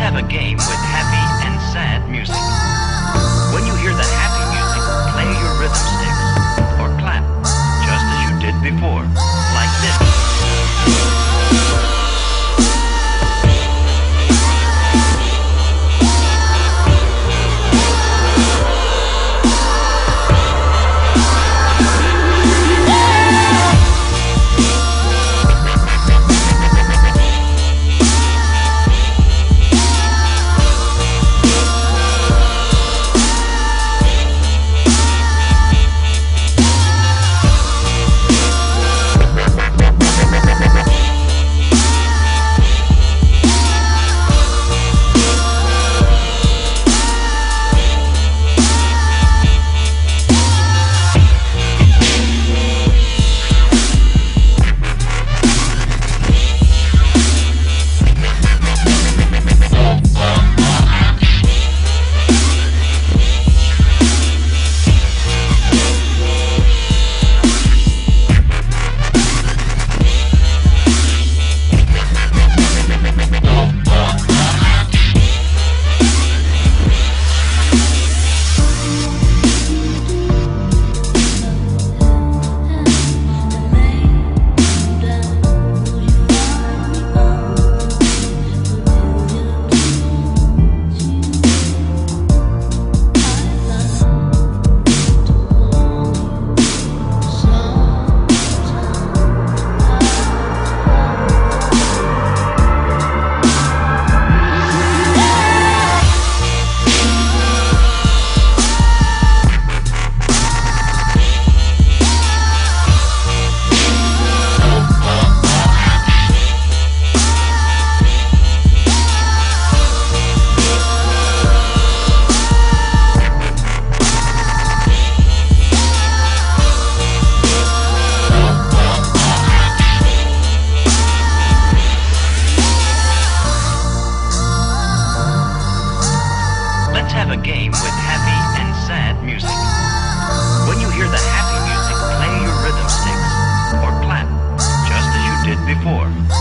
have a game with happy and sad music. When you hear the happy music, play your rhythm sticks or clap, just as you did before, like this. Let's have a game with happy and sad music. When you hear the happy music, play your rhythm sticks or clap, just as you did before.